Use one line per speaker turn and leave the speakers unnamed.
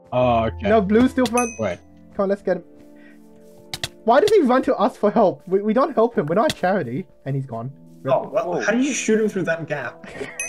Oh, okay.
No, blue's still front.
Wait.
Come on, let's get him. Why does he run to us for help? We don't help him. We're not a charity. And he's gone. Rip.
Oh, well,
Whoa.
how do you shoot him through that gap?